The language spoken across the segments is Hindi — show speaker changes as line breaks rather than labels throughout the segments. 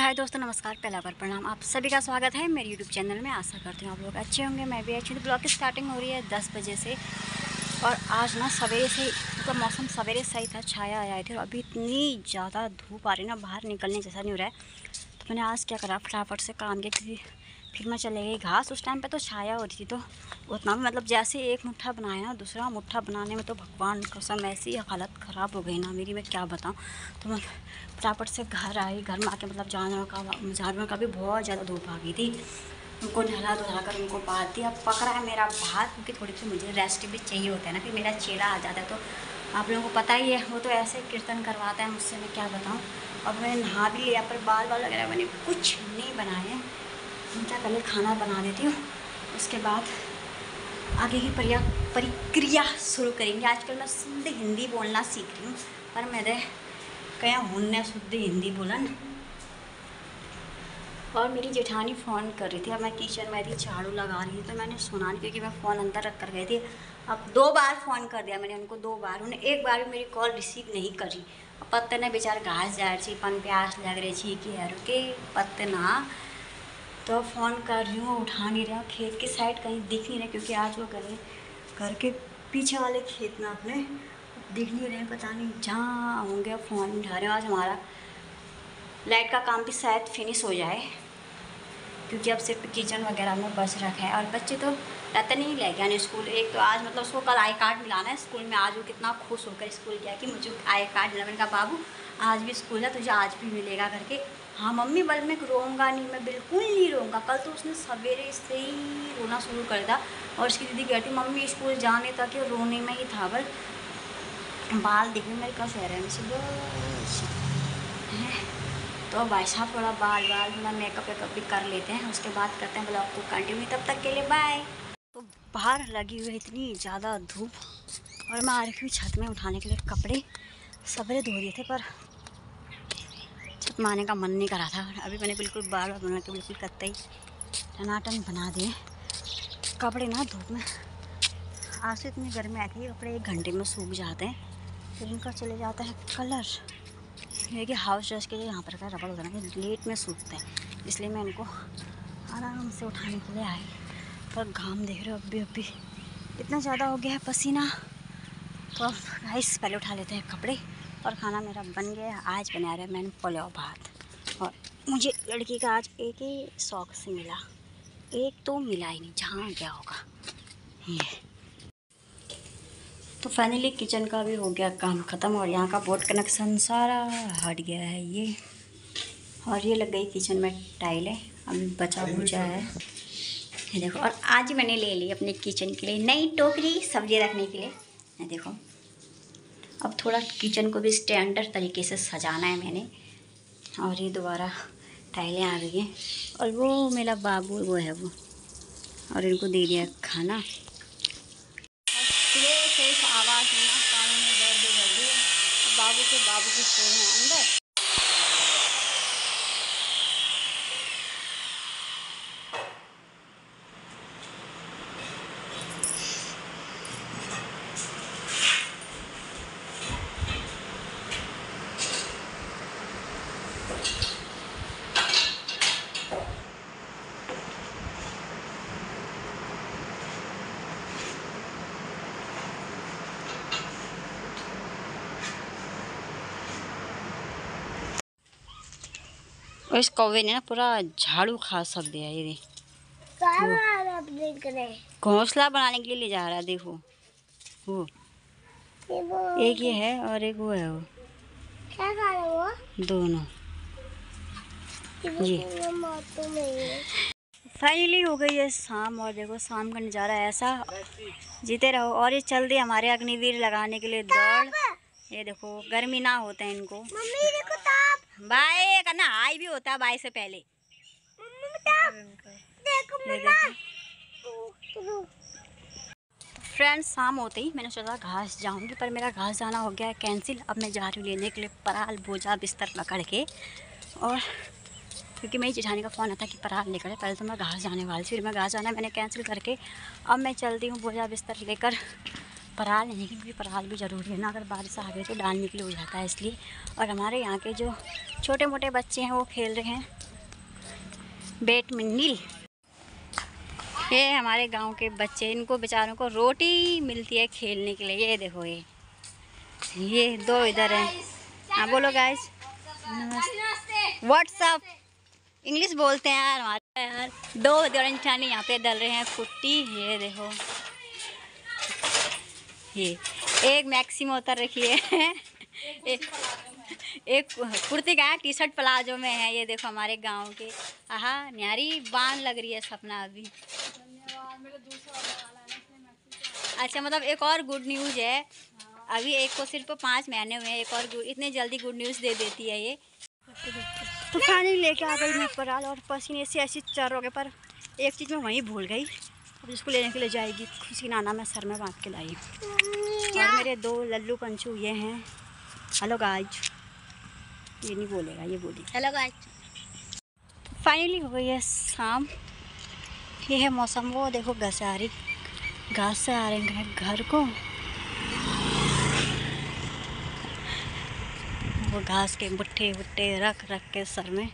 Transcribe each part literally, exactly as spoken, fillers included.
हाय दोस्तों, नमस्कार। पहला बार प्रणाम। आप सभी का स्वागत है मेरे यूट्यूब चैनल में। आशा करती हूँ आप लोग अच्छे होंगे। मैं भी अच्छी हूँ। ब्लॉग की स्टार्टिंग हो रही है दस बजे से और आज ना सवेरे से मतलब मौसम सवेरे सही था, छाया आया थी और अभी इतनी ज़्यादा धूप आ रही ना, बाहर निकलने जैसा नहीं हो रहा है। तो मैंने आज क्या करा, फटाफट से काम किया क्योंकि फिर मैं चले गई घास। उस टाइम पे तो छाया होती थी तो उतना भी मतलब जैसे एक मुट्ठा बनाया ना, दूसरा मुट्ठा बनाने में तो भगवान कसम ऐसी हालत ख़राब हो गई ना मेरी, मैं क्या बताऊँ। तो मैं फटाफट से घर आई। घर में आके मतलब जानवर का जानवर का भी बहुत ज़्यादा धूप आ गई थी। उनको नहला धुला कर उनको बांध दिया। पकड़ा है मेरा भात क्योंकि थोड़ी सी मुझे रेस्ट भी चाहिए होता है ना, फिर मेरा चेला आ जाता है तो आप लोगों को पता ही है, वो तो ऐसे कीर्तन करवाता है मुझसे, मैं क्या बताऊँ। अब मैंने नहा भी लिया पर बाल बाल वगैरह मैंने कुछ नहीं बनाए। क्या पहले खाना बना देती हूँ, उसके बाद आगे की प्रक्रिया प्रक्रिया शुरू करेंगे। आजकल मैं शुद्ध हिंदी बोलना सीख रही हूँ पर मेरे कया हुन्ने शुद्ध हिंदी बोलन। और मेरी जेठानी फ़ोन कर रही थी। अब मैं किचन में थी, झाड़ू लगा रही थी तो मैंने सुना नहीं क्योंकि मैं फ़ोन अंदर रख कर गई थी। अब दो बार फ़ोन कर दिया मैंने उनको, दो बार। उन्हें एक बार भी मेरी कॉल रिसीव नहीं करी। पत्ते ने बेचारे घास जा रही, पन प्यास लग रही थी कि यार के पत्ते ना, तो फ़ोन कर रही हूँ, उठा नहीं रहा। खेत की साइड कहीं दिख नहीं रहा क्योंकि आज वो गए घर के पीछे वाले खेत में अपने दिख नहीं रहे, पता नहीं जहाँ होंगे। फ़ोन उठा रहे हो। आज हमारा लाइट का काम भी शायद फिनिश हो जाए क्योंकि अब सिर्फ किचन वगैरह में बच रखा है। और बच्चे तो रहते नहीं ले गया स्कूल। एक तो आज मतलब उसको कल आई कार्ड मिलाना है स्कूल में। आज वो कितना खुश होकर स्कूल गया कि मुझे आई कार्ड मिला। मैंने कहा बाबू आज भी स्कूल है, तुझे आज भी मिलेगा करके। हाँ मम्मी, बल मैं रोऊंगा नहीं, मैं बिल्कुल नहीं रोऊंगा। कल तो उसने सवेरे से ही रोना शुरू कर दिया और उसकी दीदी कहती मम्मी स्कूल जाने तक ही रोने में ही था। बल बाल देखने मेरे का शहर है तो भाई साहब थोड़ा बाल बाल थोड़ा मेकअप वेकअप भी कर लेते हैं, उसके बाद करते हैं ब्लॉग को कंटिन्यू। तब तक के लिए बाय। तो बाहर लगी हुई इतनी ज़्यादा धूप और मैं आ रही हूँ छत में उठाने के लिए कपड़े। सवेरे धो दिए थे पर छत में आने का मन नहीं करा था। अभी मैंने बिल्कुल बाल बाल बना के बिल्कुल कत्ते ही टनाटन बना दिए कपड़े ना धूप में। आज से इतनी गर्मी आती है, कपड़े एक घंटे में सूख जाते हैं, फिर इनका चले जाता है कलर। ये कि हाउस ड्रेस के लिए यहाँ पर का रबड़ होता है ना, लेट में सूखता है, इसलिए मैं इनको आराम से उठाने के लिए आई। पर घाम देख रहे हो अभी अभी इतना ज़्यादा हो गया है पसीना। तो अब गाइस पहले उठा लेते हैं कपड़े। और खाना मेरा बन गया है। आज बना रहा है मैंने पुलाव भात। और मुझे लड़की का आज एक ही शौक से मिला, एक तो मिला ही नहीं, जहाँ गया होगा ये। तो फाइनली किचन का भी हो गया काम ख़त्म और यहाँ का बोर्ड कनेक्शन सारा हट गया है ये। और ये लग गई किचन में टाइलें, अभी बचा बुचा है ये देखो। और आज मैंने ले ली अपने किचन के लिए नई टोकरी सब्जी रखने के लिए। ये देखो, अब थोड़ा किचन को भी स्टैंडर्ड तरीके से सजाना है मैंने। और ये दोबारा टाइलें आ गई हैं और वो मेरा बाबू वो है वो, और इनको दे दिया खाना। आवाज़ में ना कानों में दर्द कर दी। बाबू के बाबू की सोए हैं अंदर। और इस कौवे ने ना पूरा झाड़ू खा सब दिया। ये घोंसला बनाने के लिए ले जा रहा है। देखो वो एक ये है और एक वो है। वो क्या खा रहा है वो दोनों जी। फाइनली हो गई है शाम और देखो शाम का नज़ारा ऐसा। जीते रहो। और ये चल दिए हमारे अग्निवीर लगाने के लिए दौड़। ये देखो गर्मी ना होता है इनको। मम्मी देखो ताप। बाय करना हाई भी होता है बाय से पहले। देखो देखो फ्रेंड्स, शाम होते ही मैंने सोचा घास जाऊंगी पर मेरा घास जाना हो गया है कैंसिल। अब मैं जा रही हूँ लेने के लिए पराल बोझा बिस्तर पकड़ के। और क्योंकि मेरी जेठानी का फ़ोन आता कि पराल लेकर, पहले तो मैं घास जाने वाली थी, फिर मैं घास जाना मैंने कैंसिल करके अब मैं चलती हूँ बोझा बिस्तर लेकर पराल लेने की, क्योंकि पराल भी ज़रूरी है ना, अगर बारिश आ गई तो डालने के लिए हो जाता है इसलिए। और हमारे यहाँ के जो छोटे मोटे बच्चे हैं वो खेल रहे हैं बैडमिंटन। ये हमारे गांव के बच्चे, इनको बेचारों को रोटी मिलती है खेलने के लिए। ये देखो, ये ये दो इधर हैं। हाँ बोलो गाइस। व्हाट्सअप इंग्लिश बोलते हैं यार हमारे यार। दो दरंचानी यहाँ पे डल रहे हैं कुट्टी। ये देखो, ये एक मैक्सिमो उतर रखी है एक, एक कुर्ती का है, टी शर्ट प्लाजो में है। ये देखो हमारे गांव के। आहा न्यारी बांध लग रही है सपना अभी। अच्छा, मतलब एक और गुड न्यूज़ है। अभी एक को सिर्फ पाँच महीने हुए हैं, एक और गुड, इतने जल्दी गुड न्यूज़ दे देती है ये। तो पानी लेके आ गई मैं पराल, और पसीने से ऐसी चर हो गए, पर एक चीज़ मैं वहीं भूल गई। अब इसको लेने के लिए जाएगी, खुशी नाना मैं सर में बांध के लाई। और मेरे दो लल्लू पंचू ये हैं। Hello guys. ये नहीं बोलेगा, ये बोली हेलो गाइज। फाइनली हो गई है शाम। ये है मौसम। वो देखो घास आ रही, घास से आ रहे हैं घर को। वो घास के बुट्टे बुट्टे रख रख के सर में।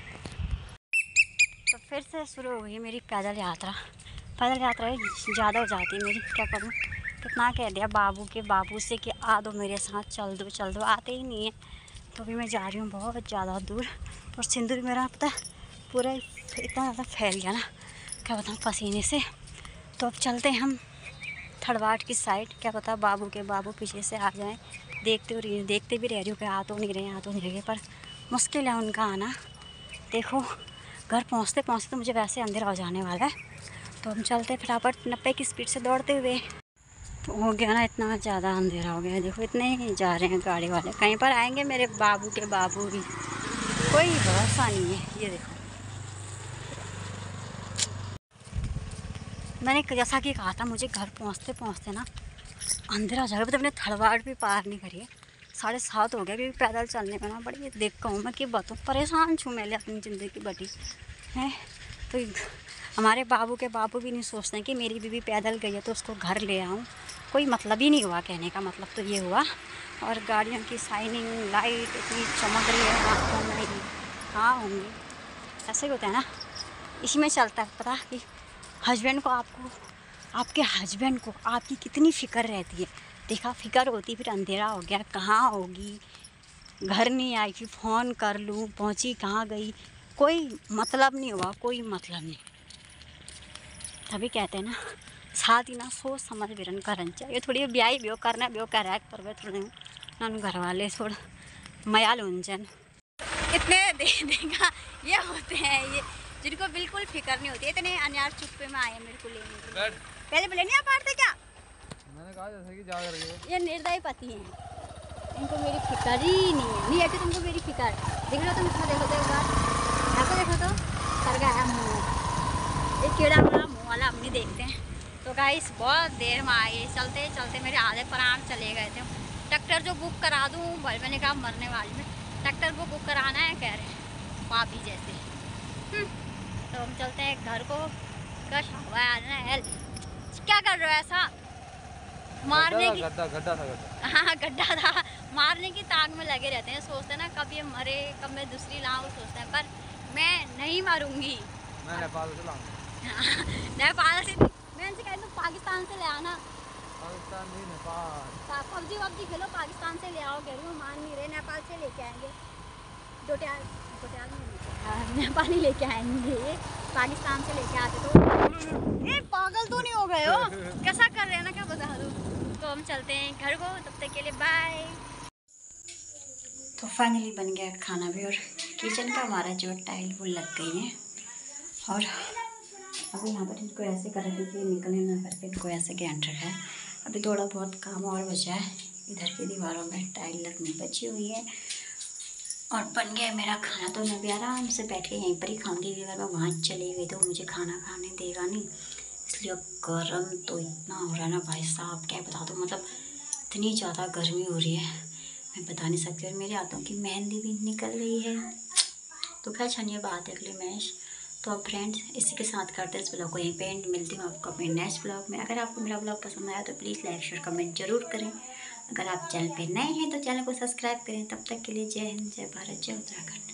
तो फिर से शुरू हो गई मेरी पैदल यात्रा। पैदल यात्रा ज़्यादा हो जाती है मेरी, क्या करूँ। कितना कह दिया बाबू के बाबू से कि आ दो मेरे साथ, चल दो चल दो, आते ही नहीं है। तो अभी मैं जा रही हूँ बहुत ज़्यादा दूर। और सिंदूर मेरा पता पूरा इतना ज़्यादा फैल गया ना, क्या बताऊँ पसीने से। तो अब चलते हैं हम थड़वाट की साइड। क्या पता बाबू के बाबू पीछे से आ जाएं। देखते हो रही देखते भी रह रही हूँ कि आ तो नहीं रहे, आ तो नहीं रहे, पर मुश्किल है उनका आना। देखो घर पहुँचते पहुँचते तो मुझे वैसे अंधेरा हो जाने वाला है। तो हम चलते फटाफट नब्बे की स्पीड से दौड़ते हुए। तो हो गया ना, इतना ज़्यादा अंधेरा हो गया। देखो इतने ही जा रहे हैं गाड़ी वाले, कहीं पर आएंगे मेरे बाबू के बाबू भी, कोई भरोसा नहीं है। ये देखो, मैंने जैसा कि कहा था मुझे घर पहुंचते पहुंचते ना अंधेरा हो जाएगा। मतलब मैंने थड़वाट भी पार नहीं करी है, साढ़े सात हो गया। क्योंकि पैदल चलने में ना बड़ी देख कहूँ मैं कि बताऊँ, परेशान छूँ मैं अपनी ज़िंदगी बटी है। तो हमारे बाबू के बाबू भी नहीं सोचते हैं कि मेरी बीवी पैदल गई है तो उसको घर ले आऊँ। कोई मतलब ही नहीं हुआ, कहने का मतलब तो ये हुआ। और गाड़ियों की शाइनिंग लाइट इतनी चमक रही है आँखों में, हाँ होंगी ऐसे ही होता है ना। इसी में चलता है पता कि हस्बैंड को, आपको आपके हस्बैंड को आपकी कितनी फ़िक्र रहती है। देखा फ़िक्र होती, फिर अंधेरा हो गया, कहाँ होगी, घर नहीं आई, फिर फ़ोन कर लूँ, पहुँची कहाँ गई, कोई मतलब नहीं हुआ, कोई मतलब नहीं। तभी कहते हैं ना शादी ना सोच समझ बिरन करन चाहिए। थोड़ी ब्याह ब्यो करना ब्यो कर रहा है पर वे थोड़े नन घर वाले थोड़ा मयाल उंजन इतने दे देगा। ये होते हैं ये जिनको बिल्कुल फिक्र नहीं होती। इतने अनार चुप्पे में आए मेरे को लेने। पहले बोले नहीं आप पारते क्या, मैंने कहा जैसे कि जा करके ये निर्दयी पति हैं, इनको मेरी फिक्र ही नहीं है। नहीं है कि तुमको मेरी फिक्र। देख लो तुम इसमें, देखो तो एक बार ऐसा देखो तो कर गया मुँह, एक कीड़ा वाला मुँह वाला अपनी देखते हैं। तो गाइस बहुत देर में आए, चलते चलते मेरे आधे प्राण चले गए थे। ट्रैक्टर जो बुक करा दूँ भाई, मैंने कहा मरने वाली में ट्रैक्टर को बुक कराना है, कह रहे हैं पापी जैसे। तो हम चलते हैं घर को। कश हुआ है, क्या कर रहे हो ऐसा, मारने की गड्ढा गड्ढा था गड्ढा हाँ गड्ढा था, मारने की ताक में लगे रहते हैं। सोचते हैं ना कब ये मरे कब मैं दूसरी लाऊं, सोचते हैं। पर मैं नहीं मारूंगी, मैं नेपाल से लाऊंगी नेपाल से मैं इनसे कहती हूँ पाकिस्तान से ले आना। पाकिस्तान नहीं नेपाल, पबजी वबजी खेलो पाकिस्तान से ले आओ, कह रही हूँ मान नहीं रहे। नेपाल से लेके आएंगे, डोटियाल डोटियाल नहीं नेपाल ही लेके आएंगे, ये पाकिस्तान से लेके आते तो। ये पागल तो नहीं हो गए हो, कैसा कर रहे हैं ना क्या बता दो। तो हम चलते हैं घर को, तब तक के लिए बाय। तो फाइनली बन गया खाना भी, और किचन का हमारा जो टाइल वो लग गई है। और अभी यहाँ पर इनको ऐसे कर रहे थे कि निकलने ना करके इनको ऐसे गैंट रखा है। अभी थोड़ा बहुत काम और बचा है, इधर की दीवारों में टाइल लगनी बची हुई है। और बन गया मेरा खाना। तो मैं भी आराम से बैठ के यहीं पर ही खाऊंगी। अगर मैं वहाँ चली गई तो मुझे खाना खाने देगा नहीं, इसलिए गर्म तो इतना हो रहा है ना भाई साहब, क्या बता दूँ। मतलब इतनी ज़्यादा गर्मी हो रही है मैं बता नहीं सकती। और मेरे हाथों की मेहंदी भी निकल रही है। तो खैर छनिए बात है अगली मैच। तो अब फ्रेंड्स इसी के साथ करते हैं इस ब्लॉग को यहीं पे एंड। मिलती हूँ आपको अपने नेक्स्ट ब्लॉग में। अगर आपको मेरा ब्लॉग पसंद आया तो प्लीज़ लाइक शेयर कमेंट जरूर करें। अगर आप चैनल पे नए हैं तो चैनल को सब्सक्राइब करें। तब तक के लिए जय हिंद, जय भारत, जय उत्तराखंड।